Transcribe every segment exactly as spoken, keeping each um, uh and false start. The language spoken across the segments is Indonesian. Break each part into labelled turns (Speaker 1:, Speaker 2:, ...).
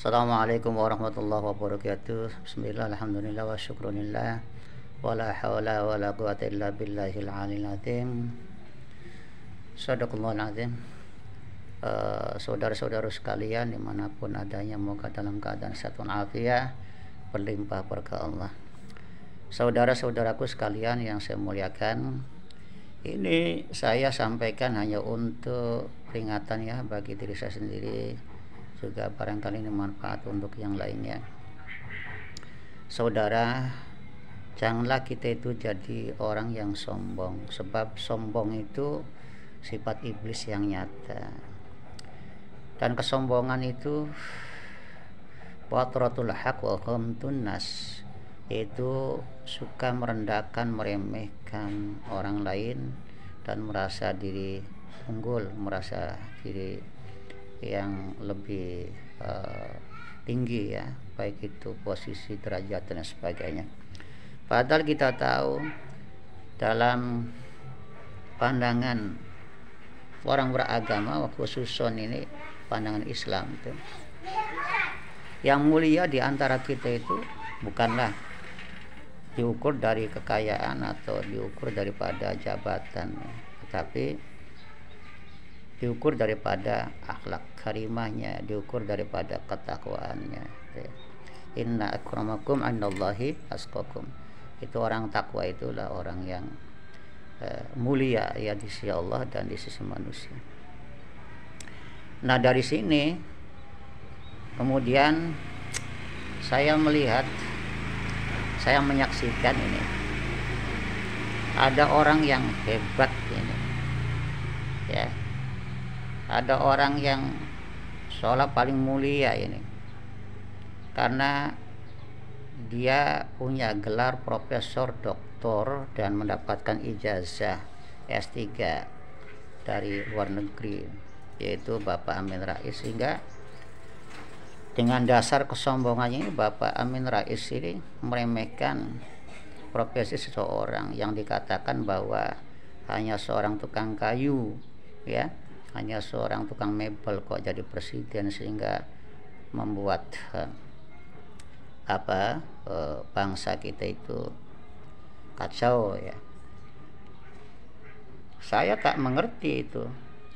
Speaker 1: Assalamualaikum warahmatullahi wabarakatuh. Bismillah, alhamdulillah, wa syukrunillah, wa la hawla wa la quwata illa billahil aliyil azim. Sadaqallahul azim. uh, Saudara-saudara sekalian dimanapun adanya, moga dalam keadaan sehat walafiat, berlimpah berkah Allah. Saudara-saudaraku sekalian yang saya muliakan, ini saya sampaikan hanya untuk peringatan ya bagi diri saya sendiri, juga barangkali ini manfaat untuk yang lainnya. Saudara, janganlah kita itu jadi orang yang sombong, sebab sombong itu sifat iblis yang nyata, dan kesombongan itu watratul haq wa ghamtun nas, itu suka merendahkan, meremehkan orang lain dan merasa diri unggul, merasa diri yang lebih uh, tinggi ya, baik itu posisi, derajat dan sebagainya. Padahal kita tahu dalam pandangan orang beragama, khususon ini pandangan Islam itu, yang mulia di antara kita itu bukanlah diukur dari kekayaan atau diukur daripada jabatan, tetapi diukur daripada akhlak karimahnya, diukur daripada ketakwaannya. Inna akramakum indallahi atqakum. Itu orang takwa, itulah orang yang uh, mulia ya di sisi Allah dan di sisi manusia. Nah, dari sini kemudian saya melihat, saya menyaksikan ini ada orang yang hebat ini ya, ada orang yang seolah paling mulia ini karena dia punya gelar profesor, doktor, dan mendapatkan ijazah S tiga dari luar negeri, yaitu Bapak Amin Rais. Sehingga dengan dasar kesombongannya ini, Bapak Amin Rais ini meremehkan profesi seseorang yang dikatakan bahwa hanya seorang tukang kayu ya, hanya seorang tukang mebel kok jadi presiden, sehingga membuat eh, apa eh, bangsa kita itu kacau ya. Saya tak mengerti itu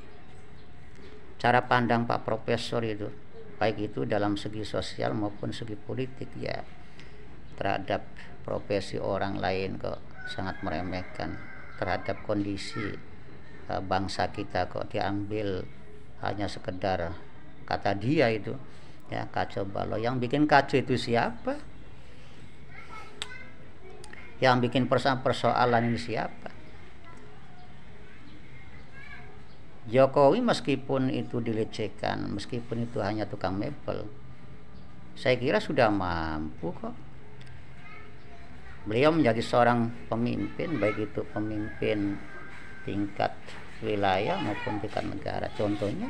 Speaker 1: cara pandang Pak Profesor itu, baik itu dalam segi sosial maupun segi politik ya, terhadap profesi orang lain kok sangat meremehkan, terhadap kondisi bangsa kita kok diambil hanya sekedar kata dia itu ya, kacau balau. Yang bikin kacau itu siapa? Yang bikin persoalan ini siapa? Jokowi meskipun itu dilecehkan, meskipun itu hanya tukang mebel, saya kira sudah mampu kok. Beliau menjadi seorang pemimpin, baik itu pemimpin tingkat wilayah maupun tingkat negara. Contohnya,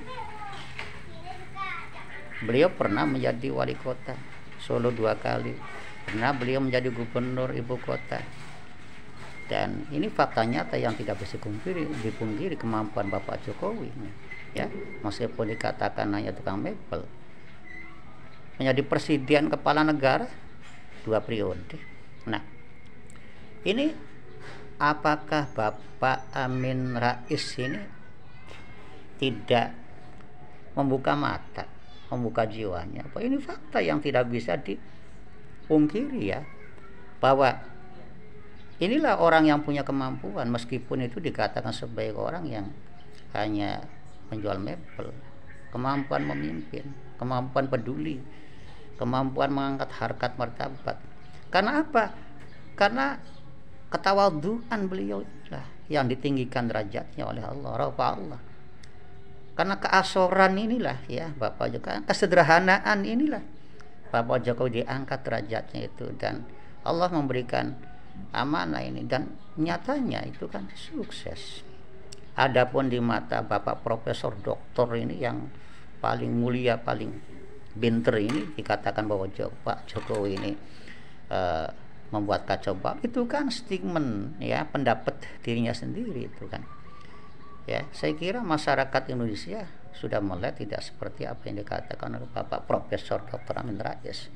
Speaker 1: beliau pernah menjadi wali kota Solo dua kali, pernah beliau menjadi gubernur ibu kota, dan ini fakta nyata yang tidak bisa dipungkiri, dipungkiri kemampuan Bapak Jokowi ya, meskipun dikatakan hanya tukang mebel, menjadi presiden kepala negara dua periode. Nah, ini apakah Bapak Amin Rais ini tidak membuka mata, membuka jiwanya? Apa ini fakta yang tidak bisa dipungkiri ya, bahwa inilah orang yang punya kemampuan, meskipun itu dikatakan sebagai orang yang hanya menjual mebel. Kemampuan memimpin, kemampuan peduli, kemampuan mengangkat harkat martabat. Karena apa? Karena ketawaduan beliau itulah yang ditinggikan derajatnya oleh Allah, rafa Allah. Karena keasoran inilah ya Bapak Jokowi, kesederhanaan inilah Bapak Jokowi diangkat derajatnya itu, dan Allah memberikan amanah ini, dan nyatanya itu kan sukses. Adapun di mata Bapak Profesor Doktor ini yang paling mulia, paling binter ini, dikatakan bahwa Pak Jokowi ini uh, membuat kacau balau, itu kan statement ya, pendapat dirinya sendiri itu kan ya. Saya kira masyarakat Indonesia sudah mulai tidak seperti apa yang dikatakan oleh Bapak Profesor doktor Amin Rais.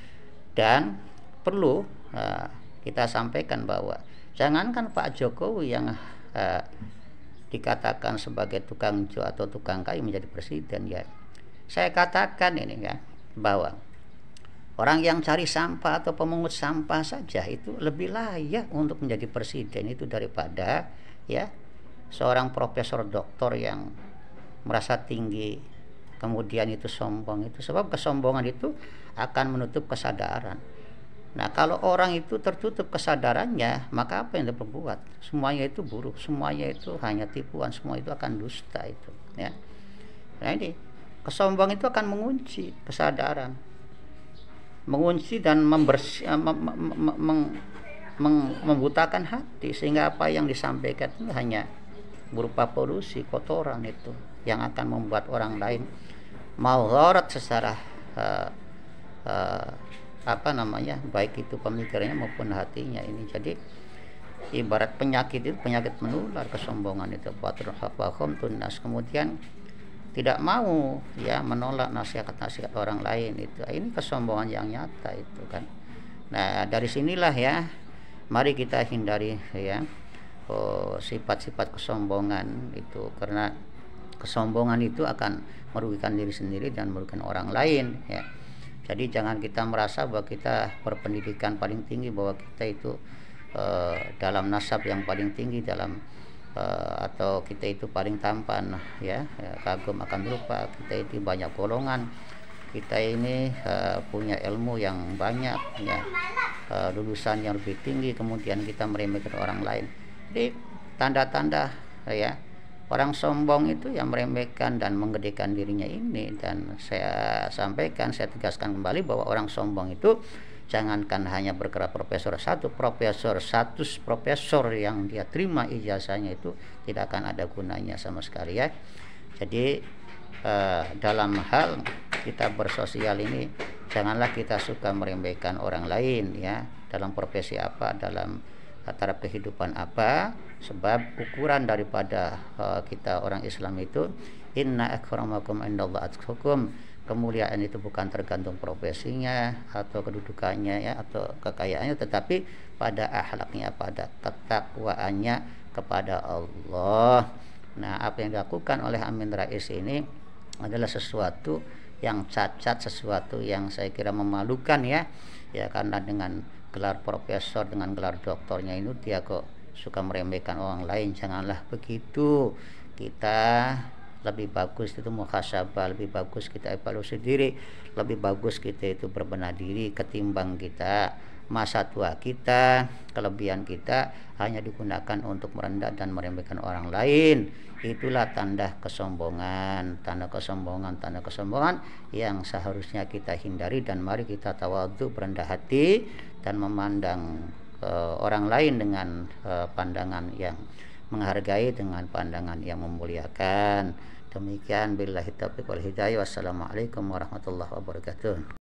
Speaker 1: Dan perlu uh, kita sampaikan bahwa jangankan Pak Jokowi yang uh, dikatakan sebagai tukang jo atau tukang kayu menjadi presiden, ya saya katakan ini ya, bahwa orang yang cari sampah atau pemungut sampah saja itu lebih layak untuk menjadi presiden itu daripada ya seorang profesor doktor yang merasa tinggi kemudian itu sombong. Itu sebab kesombongan itu akan menutup kesadaran. Nah, kalau orang itu tertutup kesadarannya, maka apa yang dia perbuat? Semuanya itu buruk, semuanya itu hanya tipuan, semua itu akan dusta itu, ya. Nah, ini kesombongan itu akan mengunci kesadaran, mengunci dan membersih, mem, mem, mem, mem, membutakan hati, sehingga apa yang disampaikan itu hanya berupa polusi, kotoran itu yang akan membuat orang lain maldharat secara uh, uh, apa namanya, baik itu pemikirannya maupun hatinya ini. Jadi ibarat penyakit itu, penyakit menular kesombongan itu. Tunas kemudian tidak mau ya menolak nasihat-nasihat orang lain itu. Ini kesombongan yang nyata itu kan. Nah, dari sinilah ya mari kita hindari ya oh, sifat-sifat kesombongan itu, karena kesombongan itu akan merugikan diri sendiri dan merugikan orang lain ya. Jadi jangan kita merasa bahwa kita berpendidikan paling tinggi, bahwa kita itu uh, dalam nasab yang paling tinggi dalam uh, atau kita itu paling tampan ya, ya kagum akan lupa kita itu banyak golongan, kita ini uh, punya ilmu yang banyak ya, uh, lulusan yang lebih tinggi, kemudian kita meremehkan orang lain. Jadi tanda-tanda ya orang sombong itu yang meremehkan dan menggedekan dirinya ini. Dan saya sampaikan, saya tegaskan kembali bahwa orang sombong itu jangankan hanya bergelar profesor satu, profesor satu profesor yang dia terima ijazahnya itu tidak akan ada gunanya sama sekali ya. Jadi eh, dalam hal kita bersosial ini janganlah kita suka meremehkan orang lain ya, dalam profesi apa, dalam taraf kehidupan apa. Sebab ukuran daripada uh, kita orang Islam itu inna akramakum indallahi atqakum, kemuliaan itu bukan tergantung profesinya atau kedudukannya ya atau kekayaannya, tetapi pada akhlaknya, pada ketakwaannya kepada Allah. Nah, apa yang dilakukan oleh Amin Rais ini adalah sesuatu yang cacat, sesuatu yang saya kira memalukan ya. Ya karena dengan gelar profesor, dengan gelar doktornya itu dia kok suka meremehkan orang lain. Janganlah begitu. Kita lebih bagus itu muhasabah, lebih bagus kita evaluasi diri, lebih bagus kita itu berbenah diri ketimbang kita masa tua kita, kelebihan kita hanya digunakan untuk merendah dan meremehkan orang lain. Itulah tanda kesombongan, tanda kesombongan, tanda kesombongan yang seharusnya kita hindari. Dan mari kita tawadhu, berendah hati, dan memandang uh, orang lain dengan uh, pandangan yang menghargai, dengan pandangan yang memuliakan. Demikian billahi taufiq wal hidayah. Wassalamualaikum warahmatullahi wabarakatuh.